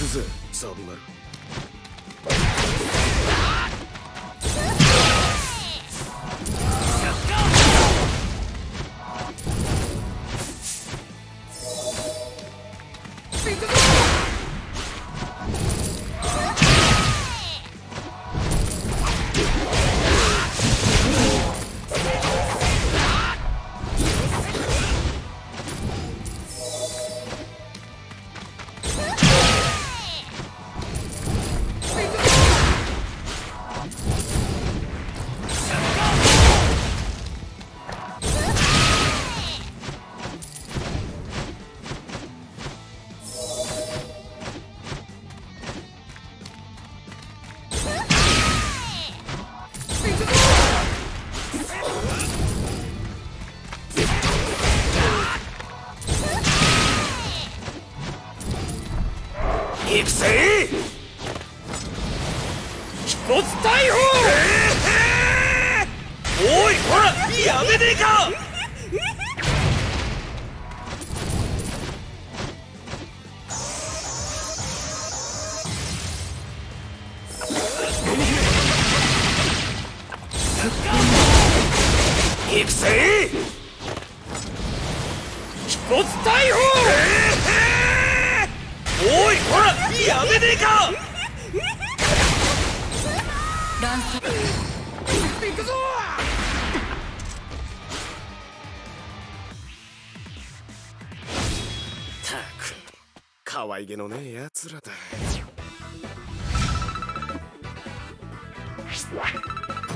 ぜサブナル。 行くぜ。気骨逮捕。おいほらやめねえか。行くぜ。気骨逮捕。おいほらやめねえか。 乱走。 行くぞ。たく可愛げのねえやつらだ。